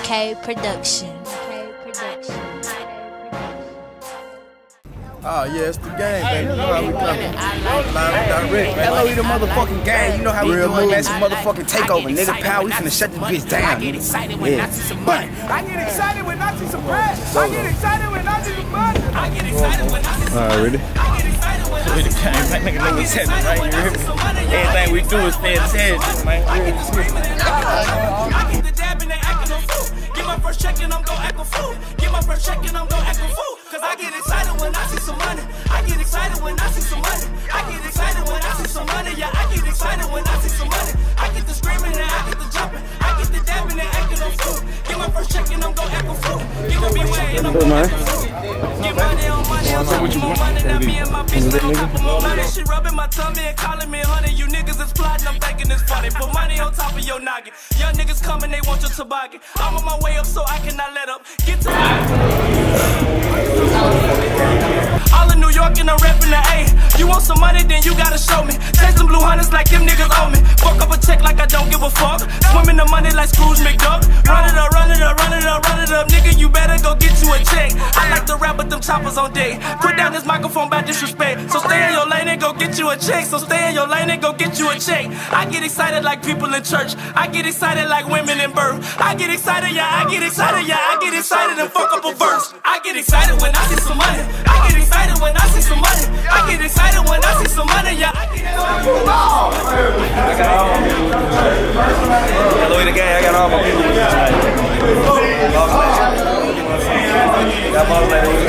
K Productions. Oh yeah, it's the gang, baby. You know how we coming. Live and direct, man. LOE the motherfucking gang. You know how we doing, man. Some motherfucking takeover, nigga. Pal, we finna shut this bitch down. I get excited when I see some money. I get excited when I see some bread. I get excited when I see some money. I get excited when I see some money. Alright, ready? I get excited when I see some money. That nigga know what's happening, right? You hear me? Everything we do is pay attention, man. I get the screaming and I get the dabbing and acting a fool. Get my first check and I'm gon' act a fool. Get my first check and I'm gon' act a fool. Cause I get excited when I see some money. I get excited when I see some money. I get excited when I see some money. Yeah, I get excited when I see some money. I get the screaming and I get the jumping. I get the dabbing and acting a fool. Get my first check and I'm gon' act a fool. Get my big way and I'm gon' act a fool. Get money on money on top of more money. Now me and my bitch on top of more money. She rubbing my tummy and calling me honey. You niggas is plotting, I'm thinking it's funny. Put money on top of your noggin. Young niggas coming, they want your toboggan. I'm on my way up, so I cannot let up. Get to all in New York and I'm reppin' the A. You want some money, then you gotta show me. Take some blue hunters like them niggas owe me. Fuck up a check like I don't give a fuck. Swim in the money like Scrooge McDuck. Run it up, run it up, run it up, run it up. Nigga, you better go get you a check. I like to rap with them choppers on deck. Put down this microphone by disrespect. So stay in your lane and go get you a check. So stay in your lane and go get you a check. I get excited like people in church. I get excited like women in birth. I get excited, yeah, I get excited, yeah, I get excited and fuck up a verse. I get excited when I see some money. I get excited when I see some money. I get excited when I see some money, yeah, I get excited when I see some money. LOE the gang, I got all my people with me tonight. Got my ladies.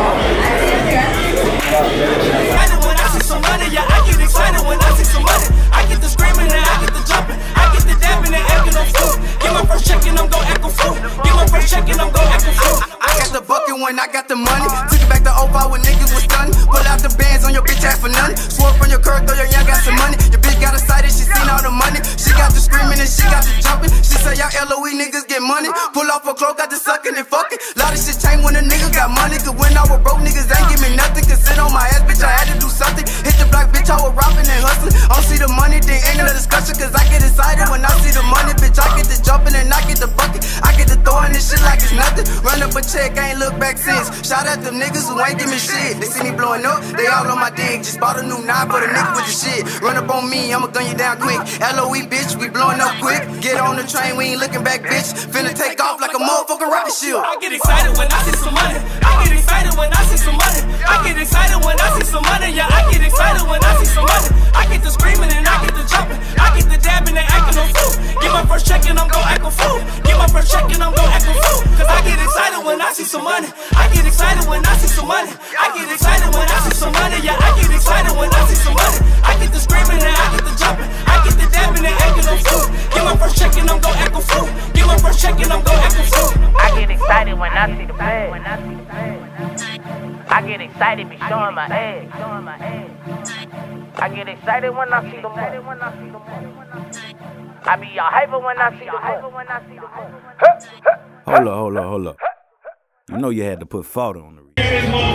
Excited when I see some money, yeah, I get excited when I see some money. I get the screaming and I get the jumping. I get the dabbing and acting a fool. Get my first check and I'm gon' act a fool. Get my first check and I'm gon' act a fool. I got the bucket when I got the money. Took it back to 05 when niggas was done. Pull out the bands on your bitch ass for nothing. Swore from your curve, throw your young got some money. Your bitch got excited, she seen all the money. She got the screaming and she got the jumping. She say y'all LOE niggas get money. Pull off her cloak, got the sucking and fucking. Lot of shit changed when a nigga got money. Cause when I was broke, niggas ain't give me nothing. Cause sit on my ass, bitch, I had to do something. Hit the block, bitch, I was robbing and hustling. I don't see the money, then ain't no discussion. Cause I get excited when I see the money. Bitch, I get the jumping and I get the bucket. I get the throwing this shit like it's nothing. Run up a check, I ain't look back since. Shout out them niggas who ain't give me shit. They see me blowing up, they all on my dick. Just bought a new knife for the nigga with the shit. Run up on me, I'ma gun you down quick. LOE, bitch, we blowing up quick. Get on the train, we ain't looking back, bitch. Finna take off like a motherfucking rocket shield. I get excited when I see some money. I get excited when I see some money. I get excited when I see some money. Yeah, I get excited when I see some money. I get the screaming and I get the jumping. I get the dabbing and acting a fool. Get my first check and I'm gon' act a fool. Get my first check and I'm gon' act a fool. Cause I get excited when I see some money. I get excited when I see some money. I get excited when I see some money. Yeah, I get excited when I see some money. I get the screaming and I get the jumping. I get the dabbing and acting a fool. Get my first check and I'm gon' act a fool. Get my first check and I'm gon' act a fool. I get excited when I see the bag. I get excited be showing my ass. I get excited when I see the money. I be all hyper when I see the money. Hold up. You know you had to put fault on the I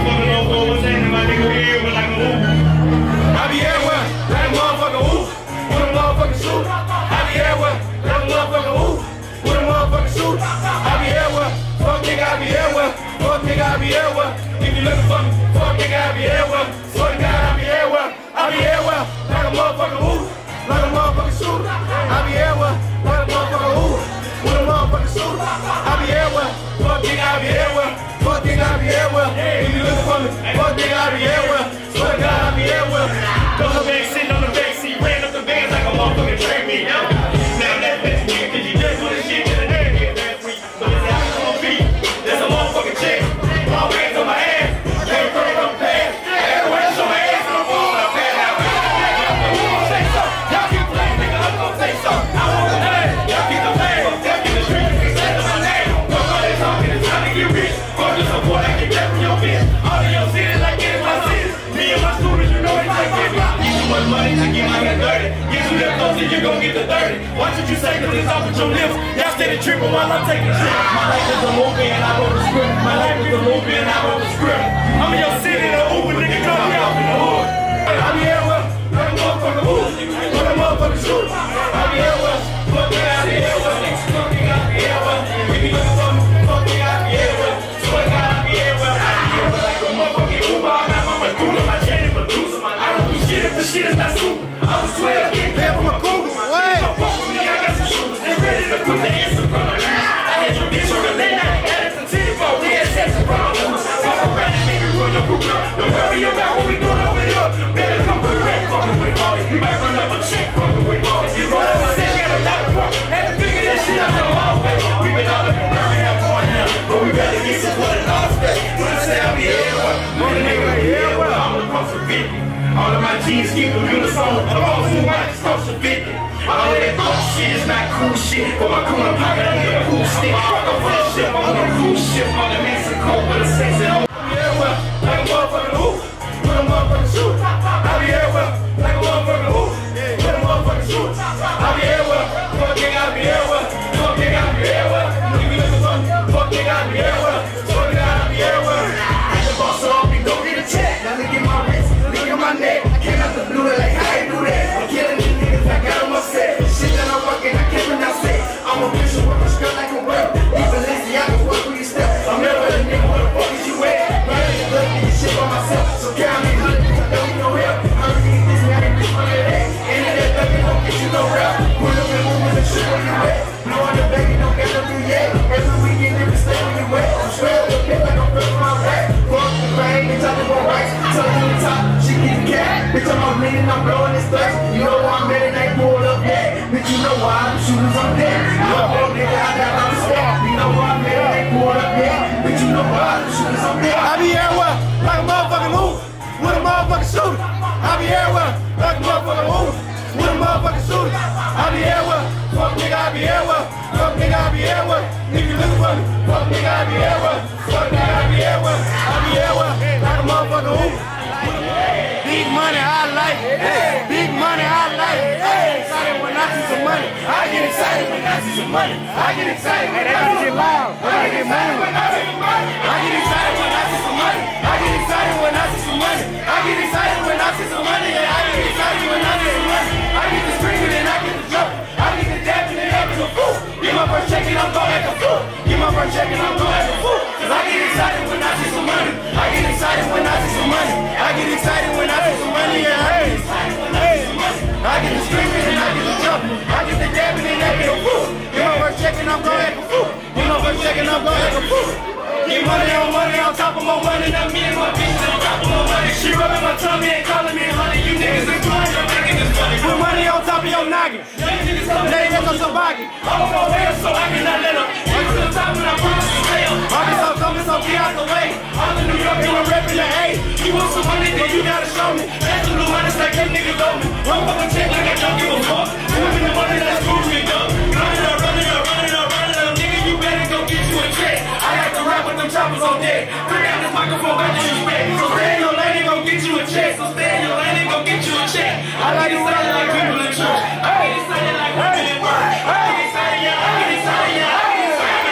be everywhere, like a motherfucking oof, with a motherfucking suit. I be everywhere, like a motherfucking oof, with a motherfucking suit. I be everywhere, fuck nigga, I be everywhere, fuck nigga, I be everywhere. If you looking for me, fuck nigga, I be everywhere, swear to God, I be everywhere. I be everywhere, like a motherfucking oof, like a motherfucking suit. I be everywhere, like a motherfucking oof, with a motherfucking suit. I be everywhere, fuck nigga, I be everywhere, fuck nigga, I be everywhere. If you looking for me, fuck nigga, I be everywhere, swear to God, I be everywhere. Cause I'm sitting on the backseat, ran up the bands like a motherfucking train me, yo. Now that bitch nigga, cause you just wanna shit to the head here last week. So this how it's gonna be. There's a motherfucking chick. My hands on my ass. Can't put it on the pad. Everywhere show my ass on the wall. I pad out. Y'all say so. Y'all keep playing, nigga. I'm gonna say so. I want the name. Y'all keep the playing. Y'all keep the street. Instead of my name. Fuck all this talking. It's time to get rich. Fuck the support I can get from your bitch. All of your cities like it is my city. Me and my students, you know it's like it. Much money, I get my hand dirty. Get you that closer, you gon' get the 30. Watch what you say, cause it's off with your lips. Y'all steady tripping while I'm taking trips. My life is a movie and I wrote the script. My life is a movie and I wrote the script. I'm in your city, the Uber, nigga, drop me off in the hood. I be everywhere, like a motherfucking hood. Like a motherfucking shoot. I be everywhere, fuck it, I be everywhere. Fuck it, I be everywhere. jeans keep them uniform. I'm all too white, it's close to 50. All of that fuck shit is not cool shit. But my cool pocket, I need a cool stick. Fuck up for that shit, I'm on a cruise ship. I'm in Mexico with a sexy home. Everywhere, like a motherfucking hoop. With a motherfucking shoot. I be everywhere, like a motherfucking hoop. With a motherfucking shoot. I be everywhere, fuck nigga, I be everywhere. Fuck nigga, I be everywhere. Nigga be looking for me. Fuck nigga, I be everywhere. Fuck nigga, I be everywhere. I just boss off and go get a check. Now look at my wrist, look at my neck. I came out the blue like how you do that. I'm killing these niggas, I got them upset. Shit that I'm working, I can't pronounce it. I'm a bitch who work a skirt like a work. These Balenciagas work with these steps. I'm never a nigga, where the fuck is you at? Running the blood, get shit by myself. So count me, I don't need no help. I'm gonna this, I ain't this one of that. Ain't that baby, don't get you no rap. Pull up and move with the shit where you at. Blow on the baby, don't get no do yet. Every weekend, every stay where you at. I'm straight up the pit like I'm flipping my back. Fuck the brain, bitch, I live on rights. Tell you the top, she get the cat. Bitch, I'm bleeding, I'm blowing this thirst. You know why I'm ready, they pulled up yet. Bitch, you know why I'm shooters on deck. You know why I'm nigga, I got on the step. You know why I'm ready, they pulled up yet. Bitch, you know why I'm shooters on deck. I be everywhere, like a motherfucking move. With a motherfucking shooter. I be everywhere, like a motherfucking move. With a motherfucking shooter. I be everywhere. Fuck nigga, I be everywhere. Fuck nigga, I be everywhere. Nigga looking for me. Fuck nigga, I be everywhere. Fuck nigga, I be everywhere. I be everywhere, like a motherfucking move. Big money, I like it. Hey. Big money, I like it. Hey. Excited when I see some money. I get excited when I see some money. I get excited when I see some loud. I get money when I see some money. I get excited when I see some money. I get excited when I see some money. I get excited when I see some money. I get excited when I see some money. I get the screaming and I get the jumping. I get the dabbing and having a fool. Get my first check and I'm going like a fool. Get my first check and I'm going like a fool. Cause I get excited when I see some money. I get excited when I see some money. I get excited when I see some money. Yeah, I get excited when I see some money. I get the screaming and I get the jumping. I get the dabbing and I get a fool. Get my first check and I'm going like a fool. Get my first check and I'm going like a fool. Get money on top of my money. Now me and my bitch on top of my money. She rubbing my tummy and calling me honey. You niggas is blind, I'm making this money. Put money on top of your noggin. They got some toboggan. I'm on my way so I cannot let up. Get to the top and I promise to stay up. Arkansas coming, so get out the way. All in New York and I'm repping the A. You want some money, then you gotta show me. That's the blue money, like them niggas owe me. One fucking check like I don't give a fuck. Moving the money, that's screw me up. Run it up, nigga, you better go get you a check. I like to rap with them choppers on deck. Bring out this microphone, got you respect. So stay in your lane and go get you a check. So stay in your lane and go get you a check. I like it excited like people in church. I get excited like women in work. I get excited, yeah, I get excited, yeah, I get excited.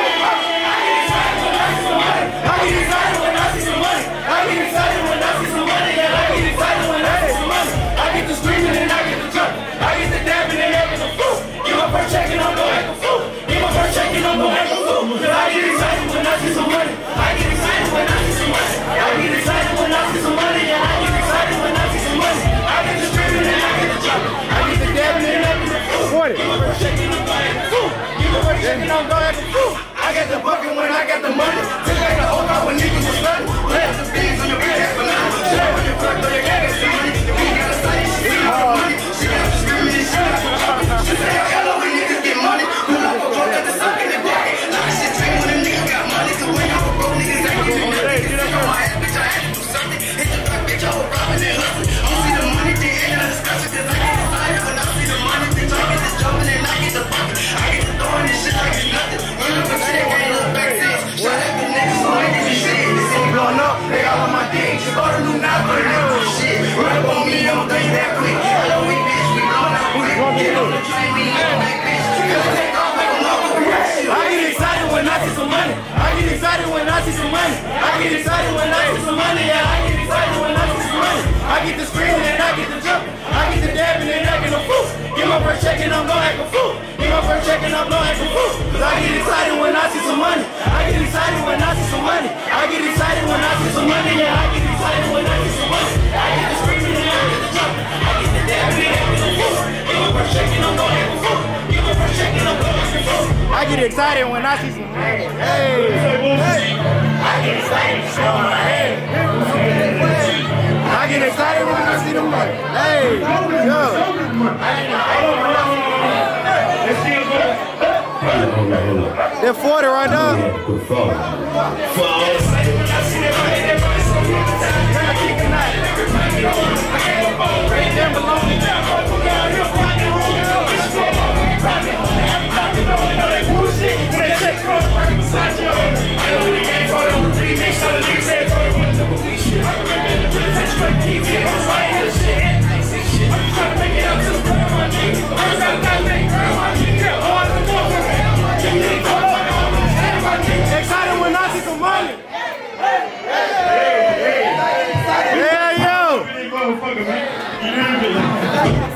I get excited when I see some money. I get excited when I see some money. Yeah, I get excited when I see some money. I get the screaming and I get the jumping. I get the dabbing and I get the fool. Get my first check and I'm going like a fool. Get my first check and I'm going like a fool. Cause I get excited when I see some money. I get excited when I see some money. I get excited when I see some money. Yeah, I get excited when I see some money. I get the screaming and I get the jumping. I get the dabbing and I get the fool. Get my first check and I'm going like a fool. Get my first check and I'm going like a fool. I got the bucket when I got the money. Took like the whole car when niggas was stunning. Left the beans on your bitch ass banana. Shit out with your fuck, though you got that shit money. You ain't gotta say it, she see all the money. She got the screaming and she got the jumping. She say I got love when niggas get money. Pull up a broke at the sock in the pocket. Now this shit train when them niggas got money. So when I'm a broke niggas got money. You know I had bitch, I had to do something. Hit the block, bitch, I was robbing and hustling. I don't see the money, they end of the discussion. Cause I get excited when I see the money. Bitch, I get this jumping and I get the bucket. I get the throwing this shit like it's nothing. Run up a check, ain't look back then. Shut up the niggas, so I get this shit. This ain't blowing up, they all on my dick. She bought a new knot, but it ain't no shit. Run up on me, I'ma throw you that quick. Hello, we bitch, we blowing up quick. Get on the train, me on that bitch. Cause take off like a motherfucker. I get excited when I see some money. I get excited when I see some money. I get excited when I see some money. Yeah, I get excited when I see some money. I get the screaming and I get the jumping. I get the dabbing and I get the fool. Get my first check and I'm going like a fool. Get my first check and I'm going like a fool. Cause I get excited when I see some money. I get excited when I see some money. I get excited when I see some money. Yeah, I get excited when I see some money. I get the screaming and I get the jumping. I get the dabbing and I get the fool. Get my first check and I'm going like a fool. Get my first check and I'm going like a fool. I get excited when I see some money. Hey, I get excited to show my head. I get excited when I see the money. Hey, yo. They're 40 right now. motherfucker, man. You hear me?